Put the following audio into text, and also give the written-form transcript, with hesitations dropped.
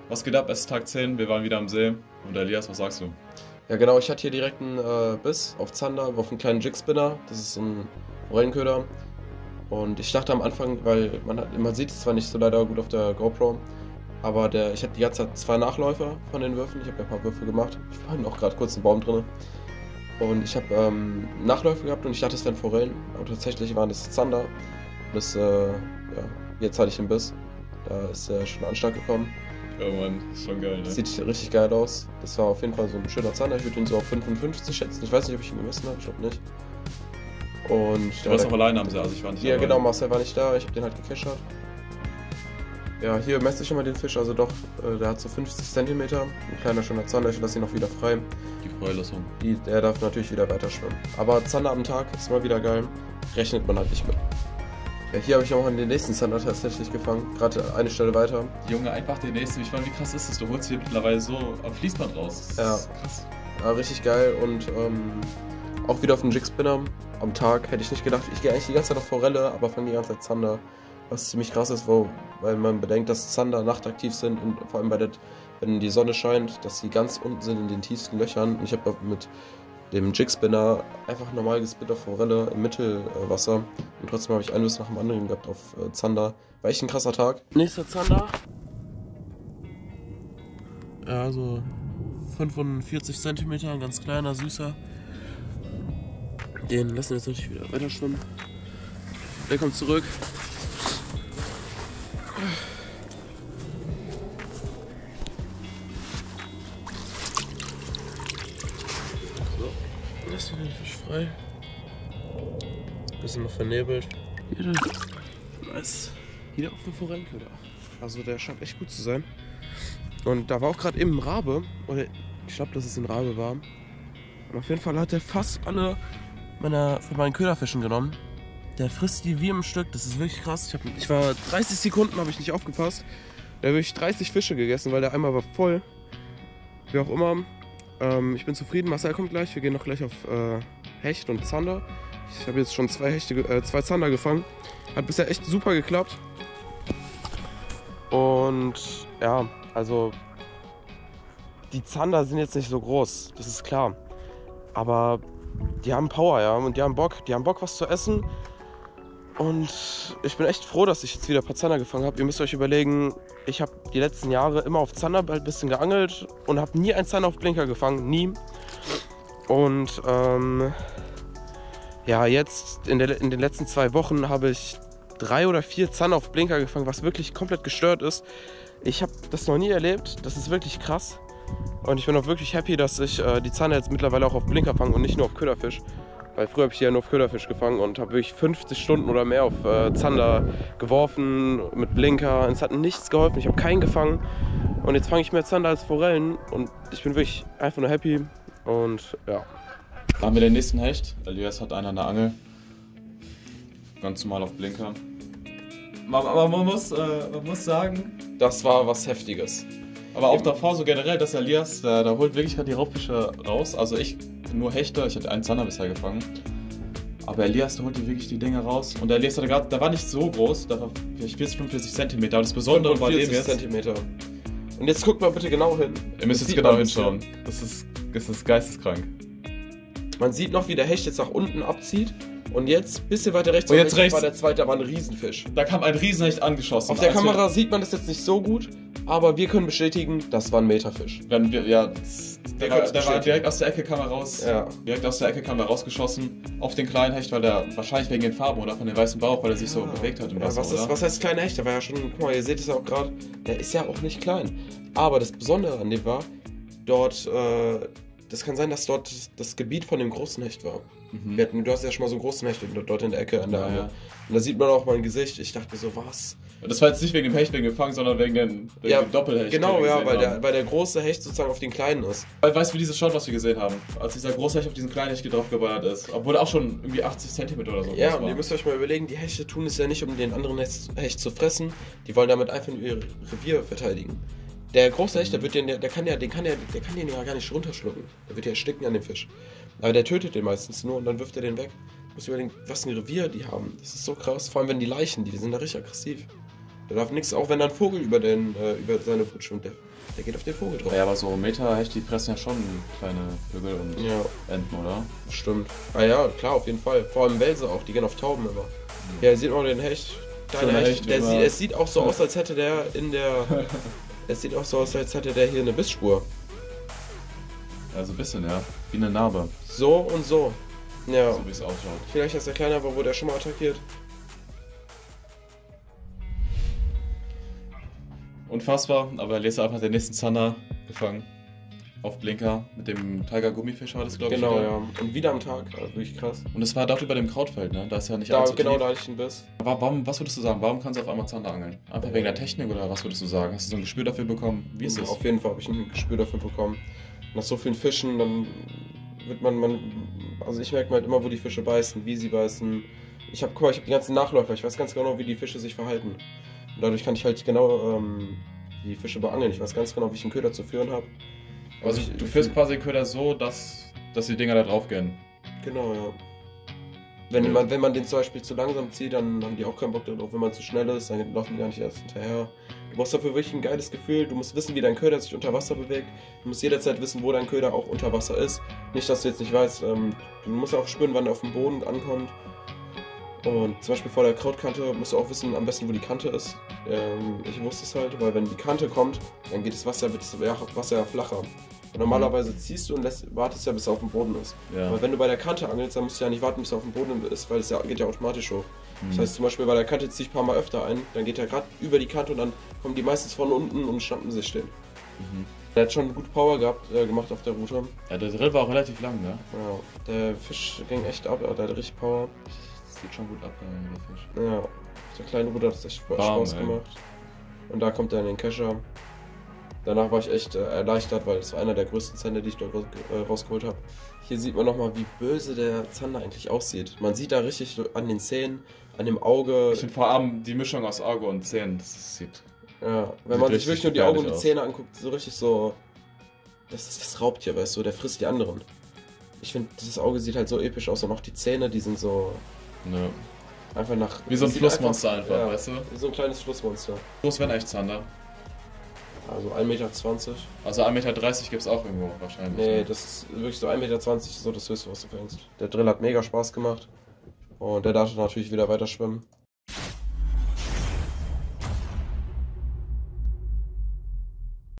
Was geht ab? Es ist Tag 10, wir waren wieder am See. Und Elias, was sagst du? Ja genau, ich hatte hier direkt einen Biss auf Zander, auf einen kleinen Jigspinner. Das ist ein Forellenköder. Und ich dachte am Anfang, weil man sieht es zwar nicht so leider gut auf der GoPro, aber ich hatte die ganze Zeit zwei Nachläufer von den Würfen. Ich habe ja ein paar Würfe gemacht. Ich war auch gerade kurz im Baum drin. Und ich habe Nachläufe gehabt und ich dachte, es wären Forellen. Aber tatsächlich waren das Zander. Jetzt hatte ich den Biss. Da ist er schon an Start gekommen. Oh Mann, ist schon geil, ne? Sieht richtig geil aus. Das war auf jeden Fall so ein schöner Zander. Ich würde ihn so auf 55 schätzen. Ich weiß nicht, ob ich ihn gemessen habe. Ich glaube nicht. Und Du warst auch alleine am See, also ich war nicht ja, dabei. genau, Marcel war nicht da. Ich habe den halt gekeschert. Ja, hier messe ich schon mal den Fisch. Also doch, der hat so 50 cm. Ein kleiner, schöner Zander. Ich lasse ihn auch wieder frei. Die Freilassung. Der darf natürlich wieder weiter schwimmen. Aber Zander am Tag ist mal wieder geil. Rechnet man halt nicht mit. Ja, hier habe ich auch den nächsten Zander tatsächlich gefangen. Gerade eine Stelle weiter. Junge, einfach den nächsten. Ich meine, wie krass ist das? Du holst hier mittlerweile so am Fließband raus. Das Ja. ist krass. Ja, richtig geil und auch wieder auf den Jigspinner am Tag. Hätte ich nicht gedacht. Ich gehe eigentlich die ganze Zeit auf Forelle, aber fange die ganze Zeit Zander. Was ziemlich krass ist, weil man bedenkt, dass Zander nachtaktiv sind und vor allem wenn die Sonne scheint, dass sie ganz unten sind in den tiefsten Löchern. Und ich habe mit dem Jigspinner einfach normal gespinnt auf Forelle im Mittelwasser. Und trotzdem habe ich einen Biss nach dem anderen gehabt auf Zander. War echt ein krasser Tag. Nächster Zander. Ja, so 45 cm, ein ganz kleiner, süßer. Den lassen wir jetzt natürlich wieder weiter schwimmen. Der kommt zurück. So, lassen wir den Fisch frei. Bisschen noch vernebelt. Hier, nice. Wieder auf eine Forellenköder. Also der scheint echt gut zu sein. Und da war auch gerade eben ein Rabe. Oder ich glaube, dass es ein Rabe war. Und auf jeden Fall hat er fast alle von meinen Köderfischen genommen. Der frisst die wie im Stück, das ist wirklich krass. Ich war 30 Sekunden, habe ich nicht aufgepasst. Da habe ich 30 Fische gegessen, weil der Eimer war voll. Wie auch immer. Ich bin zufrieden, Marcel kommt gleich. Wir gehen noch gleich auf Hecht und Zander. Ich habe jetzt schon zwei Zander gefangen. Hat bisher echt super geklappt. Und ja, also die Zander sind jetzt nicht so groß, das ist klar. Aber die haben Power, ja, und die haben Bock was zu essen. Und ich bin echt froh, dass ich jetzt wieder ein paar Zander gefangen habe. Ihr müsst euch überlegen, ich habe die letzten Jahre immer auf Zander ein bisschen geangelt und habe nie einen Zander auf Blinker gefangen, nie. Und ja, jetzt in den letzten 2 Wochen habe ich 3 oder 4 Zander auf Blinker gefangen, was wirklich komplett gestört ist. Ich habe das noch nie erlebt, das ist wirklich krass. Und ich bin auch wirklich happy, dass ich die Zander jetzt mittlerweile auch auf Blinker fange und nicht nur auf Köderfisch. Weil früher habe ich die ja nur auf Köderfisch gefangen und habe wirklich 50 Stunden oder mehr auf Zander geworfen mit Blinker. Und es hat nichts geholfen, ich habe keinen gefangen. Und jetzt fange ich mehr Zander als Forellen und ich bin wirklich einfach nur happy. Und ja. Da haben wir den nächsten Hecht. Elias hat einen an der Angel. Ganz normal auf Blinker. Aber man muss sagen, Das war was Heftiges. aber auch davor so generell, dass Elias, da holt wirklich gerade die Raubfische raus. Also ich nur Hechte, ich hatte einen Zander bisher gefangen. Aber Elias, der holt die wirklich die Dinger raus. Und der Elias hatte gerade, der war nicht so groß, der war vielleicht 40, 45 cm. Aber das Besondere bei dem 40 jetzt, Zentimeter. Und jetzt guckt mal bitte genau hin. ihr müsst Das jetzt sieht genau man ein bisschen. hinschauen. Das ist geisteskrank. Man sieht noch, wie der Hecht jetzt nach unten abzieht. Und jetzt, ein bisschen weiter rechts, Und jetzt rechts. war der zweite, da war ein Riesenfisch. Da kam ein Riesenhecht angeschossen. Auf der Als wir- Kamera sieht man das jetzt nicht so gut, aber wir können bestätigen, das war ein Meterfisch. Wenn wir, ja, Wir der können war es direkt bestätigen. aus der Ecke kam er raus. Ja. Direkt aus der Ecke kam er rausgeschossen auf den kleinen Hecht, weil der wahrscheinlich wegen den Farben oder von dem weißen Bauch, weil er sich so bewegt hat im Ja, Wasser, oder? was heißt kleiner Hecht? Der war ja schon, guck mal, ihr seht es ja auch gerade, der ist ja auch nicht klein. Aber das Besondere an dem war, dort, das kann sein, dass dort das Gebiet von dem großen Hecht war. Mhm. Du hast ja schon mal so einen großen Hecht dort in der Ecke an der Ja, Angel. ja. Und da sieht man auch mein Gesicht. Ich dachte mir so, was? Das war jetzt nicht wegen dem Hecht, wegen dem Fang, sondern wegen dem Doppelhecht. Genau, den wir ja, gesehen haben. weil der große Hecht sozusagen auf den kleinen ist. Weißt du, wie dieses Shot, was wir gesehen haben? Als dieser große Hecht auf diesen kleinen Hecht drauf geballert ist. Obwohl er auch schon irgendwie 80 cm oder so Ja, groß und war. ihr müsst euch mal überlegen, die Hechte tun es ja nicht, um den anderen Hecht zu fressen. Die wollen damit einfach nur ihr Revier verteidigen. Der große Hecht, der kann den ja gar nicht runterschlucken. Der wird ja ersticken an dem Fisch. Aber der tötet den meistens nur und dann wirft er den weg. Du musst überlegen, was ein Revier die haben. Das ist so krass. Vor allem, wenn die Leichen, die sind da richtig aggressiv. Der darf nichts, auch wenn da ein Vogel über seine Brut schwimmt, der geht auf den Vogel drauf. Ja, aber so Meterhecht, die fressen ja schon kleine Vögel und Ja, Enten, oder? stimmt. Ah ja, klar, auf jeden Fall. Vor allem Welse auch, die gehen auf Tauben immer. Ja, sieht man den Hecht. Schöner Kleiner Hecht, Hecht, immer. es sieht auch so aus, als hätte der in der. Es sieht auch so aus, als hätte der hier eine Bissspur. Ja, so ein bisschen, ja. Wie eine Narbe, So und so. Ja. so wie es ausschaut. Vielleicht, als er kleiner war, wurde er schon mal attackiert. Unfassbar, aber Lisa hat den nächsten Zander gefangen. Auf Blinker mit dem Tiger Gummifisch war das, glaube ich. Genau, wieder. ja. Und wieder am Tag, also wirklich krass. Und es war dort über dem Krautfeld, ne? Da ist ja nicht Da, allzu genau, tief. da hatte ich einen Biss. Aber warum, was würdest du sagen? Warum kannst du auf einmal Zander angeln? Einfach wegen der Technik oder was würdest du sagen? Hast du so ein Gespür dafür bekommen? Wie ist es? Auf jeden Fall habe ich ein Gespür dafür bekommen. Nach so vielen Fischen, dann wird also ich merke halt immer, wo die Fische beißen, wie sie beißen. Ich habe die ganzen Nachläufer, ich weiß ganz genau, wie die Fische sich verhalten. Und dadurch kann ich halt genau die Fische beangeln. Ich weiß ganz genau, wie ich einen Köder zu führen habe. Also du führst quasi den Köder so, dass die Dinger da drauf gehen. Genau, ja. Wenn man den zum Beispiel zu langsam zieht, dann haben die auch keinen Bock darauf. Wenn man zu schnell ist, dann laufen die gar nicht erst hinterher. Du brauchst dafür wirklich ein geiles Gefühl. Du musst wissen, wie dein Köder sich unter Wasser bewegt. Du musst jederzeit wissen, wo dein Köder auch unter Wasser ist. Nicht, dass du jetzt nicht weißt, du musst auch spüren, wann er auf dem Boden ankommt. Und zum Beispiel vor der Krautkante musst du auch wissen, am besten, wo die Kante ist. Ich wusste es halt, weil wenn die Kante kommt, dann wird das Wasser flacher. Und normalerweise ziehst du und wartest ja, bis er auf dem Boden ist. Ja. Aber wenn du bei der Kante angelst, dann musst du ja nicht warten, bis er auf dem Boden ist, weil geht ja automatisch hoch. Das heißt zum Beispiel bei der Kante ziehe ich ein paar Mal öfter ein, dann geht er gerade über die Kante und dann kommen die meistens von unten und schnappen sich stehen. Der hat schon gut Power gemacht auf der Route. Ja, der Drill war auch relativ lang, ne? Ja, der Fisch ging echt ab, der hatte richtig Power. Das sieht schon gut ab, der Fisch. Ja, auf der kleinen Route hat es echt Warm, Spaß ey. gemacht. Und da kommt er in den Kescher. Danach war ich echt erleichtert, weil es war einer der größten Zander, die ich dort rausgeholt habe. Hier sieht man nochmal, wie böse der Zander eigentlich aussieht. Man sieht da richtig so an den Zähnen, an dem Auge. Ich finde vor allem die Mischung aus Auge und Zähnen, das sieht... Ja, wenn Sieht man sich richtig wirklich nur die Augen und die gefährlich aus. Zähne anguckt, so richtig so. Das ist das Raubtier, weißt du, der frisst die anderen. Ich finde, dieses Auge sieht halt so episch aus und auch die Zähne, die sind so Ne. einfach nach. Wie so ein sieht Flussmonster einfach, ja, weißt du? Wie so ein kleines Flussmonster. Groß werden echt Zander. Also 1,20 Meter. Also 1,30 Meter gibt es auch irgendwo wahrscheinlich. Nee, ne? das ist wirklich so 1,20 Meter, so das höchste, was du fängst. Der Drill hat mega Spaß gemacht. Und der darf natürlich wieder weiter schwimmen.